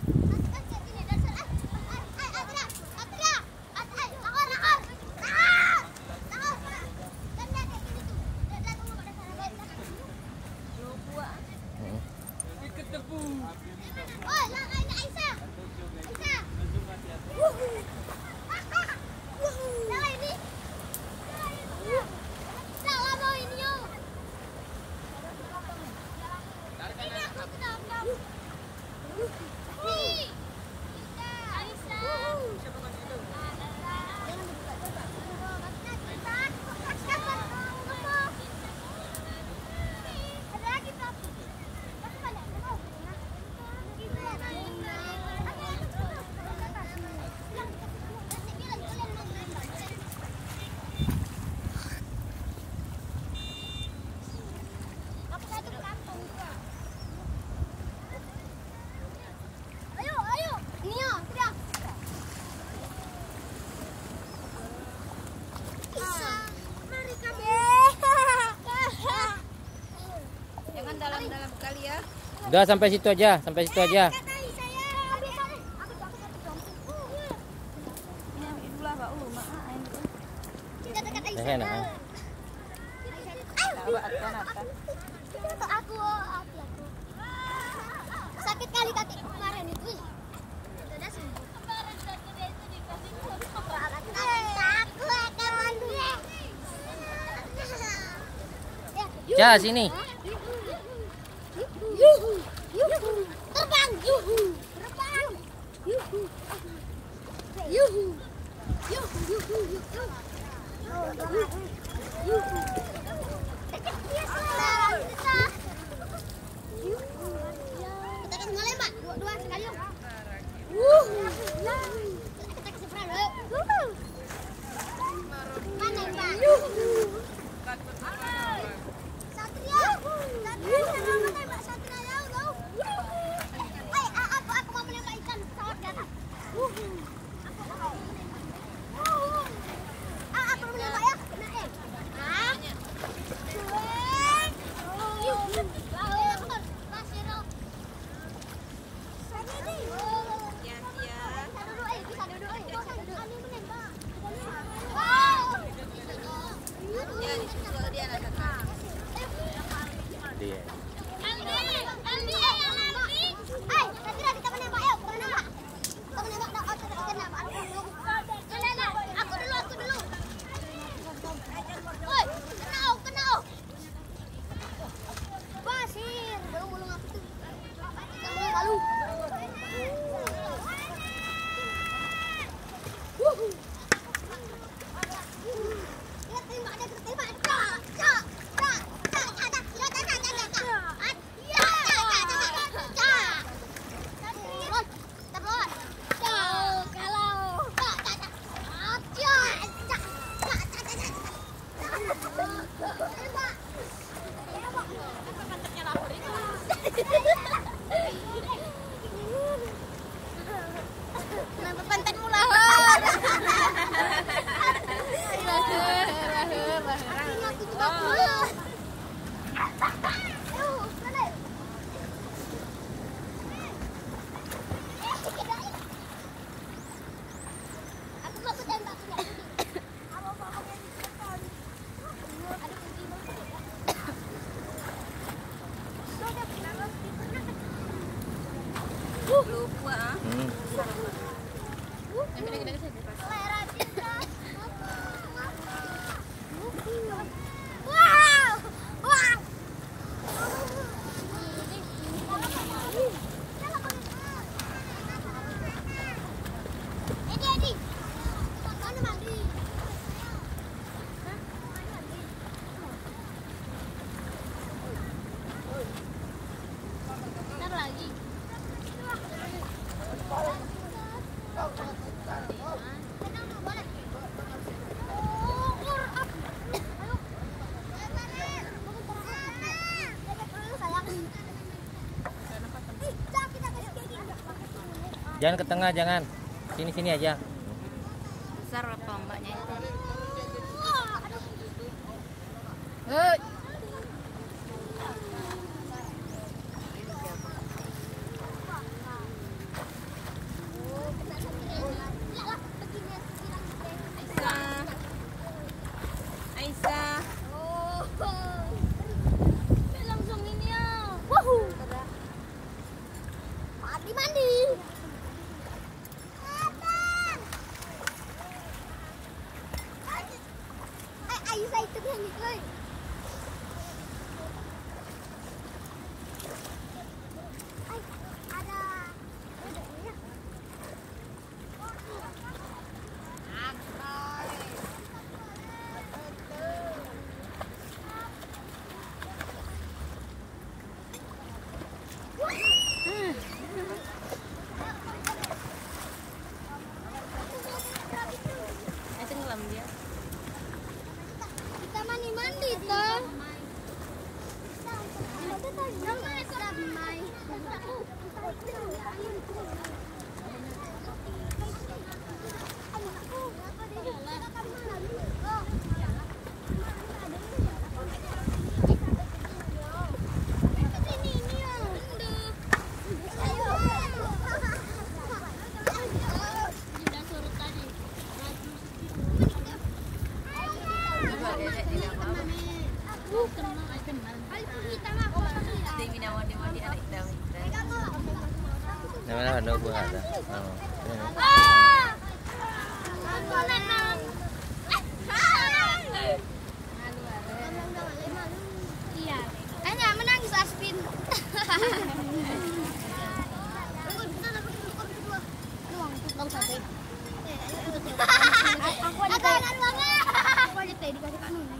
Udah sampai situ aja, sampai situ aja. Sakit kali kaki kemarin itu. Ya sini. Terbang. Terbang. Kita kasih melembak dua sekali. Kita kasih perang. Mana Mbak? Satria. Aku mau menembak ikan pesawat di atas. Aku menembak ya. Kenapa pantatmu lahar? Lupa. Jangan ke tengah, jangan. Sini-sini aja. Besar apa ombaknya itu? Tenggelam dia. Kita mandi toh. Namanya ada buah ada. Iya, hanya menangis Aspin. Aku aja teh dikasih Kak Nun.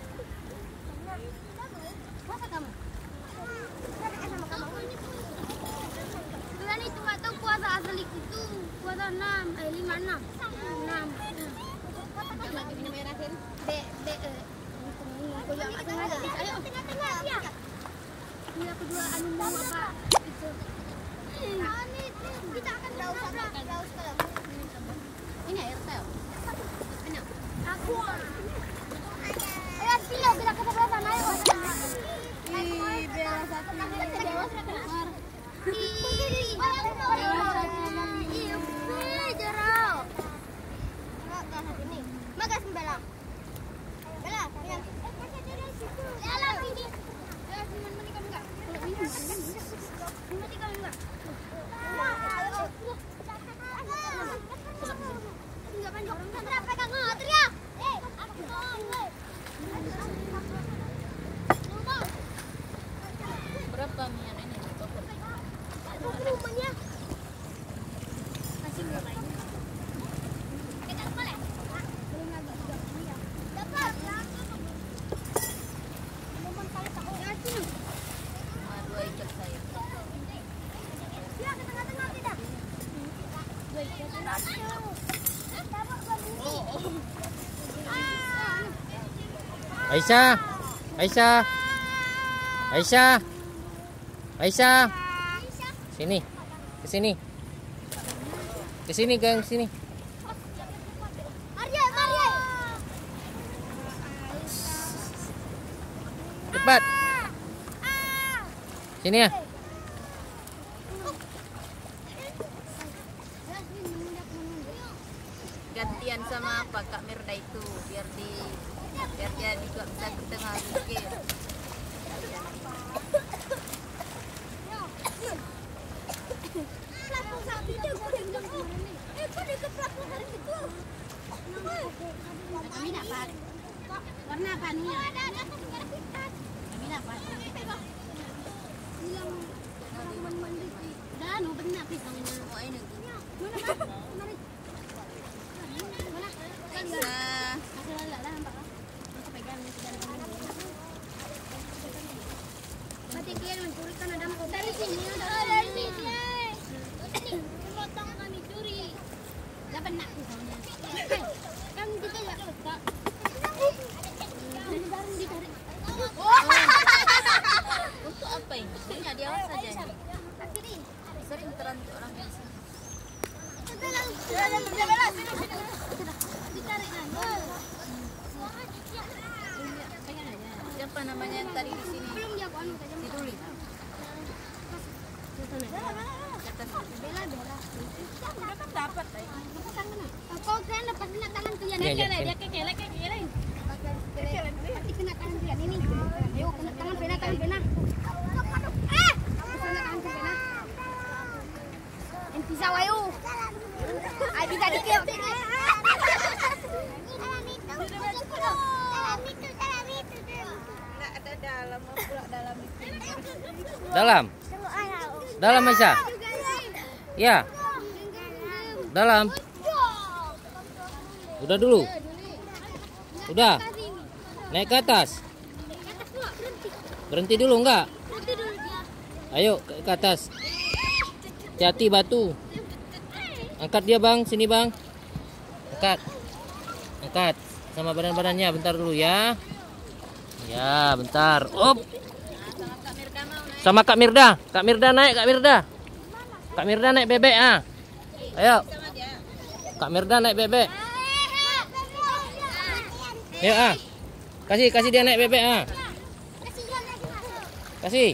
Masa kamu? Bulan itu nggak tahu puasa asli itu puasa 56. Lagi minum air asin. Aku yang nggak sengaja. Ayo tengah-tengah ya. Ini aku dua anu mau apa? Itu. Kita akan daus. Ini air teh. Enak. Aku. Ayo silo kita ke sebelah sana ayo. Bela satu Berapa minyak ini? rumahnya. Kasih berapa ini? Kita boleh? Belum lagi. Dapat. Momen kali tak ya sini. Cuma 2 ikat saya. Ya ke tengah-tengah kita. 2 ikat. Aisyah, sini, ke sini. Maria. Cepat, sini ya. Gantian sama apa Kak Mirda itu biar dia juga bisa ke tengah sedikit. Kami dapat. Warna apa nih? Kami dapat. Hilang. Dah, nu benar pisangnya. Oh ini. Mana kan? Mari. Mana? Nah, Kasih lala lah nampak. Aku pegang ni sudah ada. Mati kian mencurikan ada dari sini dari sini. Potong kami curi. Dapat nak pisangnya. Kan kita ya letak. Baru ditarik. untuk apa ini? Punya dia saja ini. Sering terantuk orang biasa. Siapa namanya yang tadi di sini? Belum dia anu saja. Ditulis. Bela. Dapat. Kau kan lepas kena tangan kalian Iya, aja iya. lah dia kekelek. Pasti kena tangan kalian ini. Ayo kena tangan pena. Kena tangan pena. En pisau ayo. Ai bisa dikit. Enggak ada dalam, mau pula dalam itu. Dalam Aisyah. Ya, dalam. Udah dulu. Udah. Naik ke atas. Berhenti dulu enggak? Ayo ke atas. Hati-hati batu. Angkat dia bang, sini bang. Angkat. Angkat. Sama badan-badannya, bentar dulu ya. Ya, bentar. Op. Sama Kak Mirda. Kak Mirda naik, Kak Mirda. Kak Mirda naik bebek ah. Ayo. Kak Mirda naik bebek. Ayo ah. Kasih dia naik bebek ah. Kasih.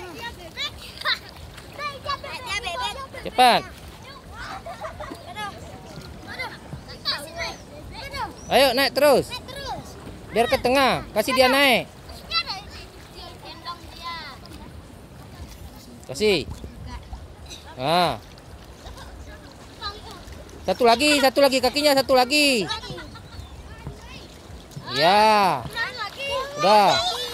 Cepat. Ayo naik terus. Biar ke tengah. Kasih dia naik. Kasih. Ah. Satu lagi kakinya, satu lagi. Ya. Udah.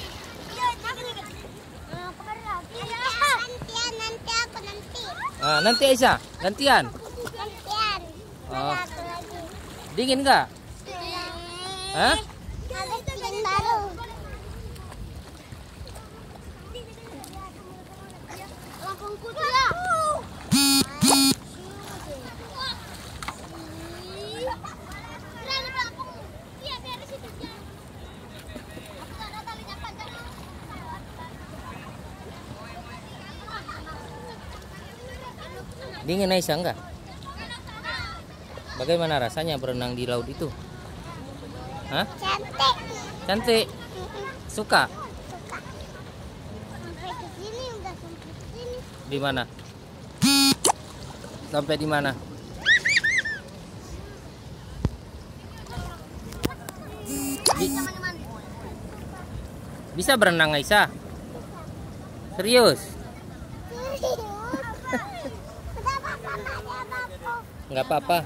Ah, nanti Aisyah, gantian. Oh. Dingin nggak? Hah? Dingin Aisyah enggak? Bagaimana rasanya berenang di laut itu? Hah? Cantik. Cantik? Suka? Sampai ke sini, udah sampai ke sini. Di mana? Sampai di mana? Bisa berenang Aisyah? Serius? Nggak apa-apa.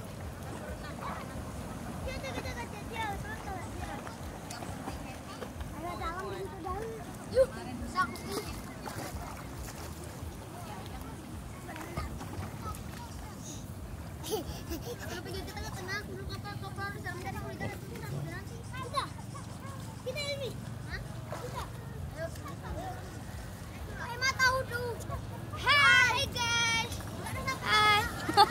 Hai guys. Hai.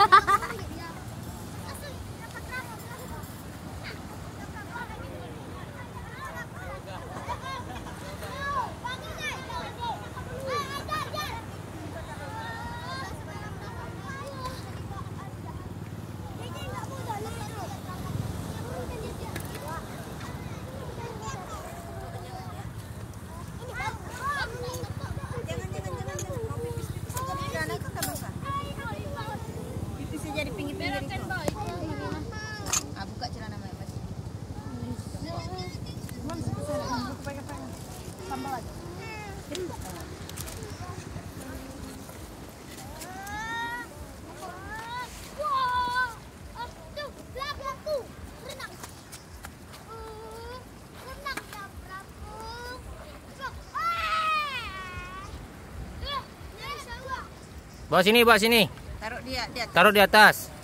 Jadi pinggir-pinggir itu. Ah, buka celana Mbak. Tambah lagi. Bawa sini, bawa sini. Taruh dia. Taruh di atas.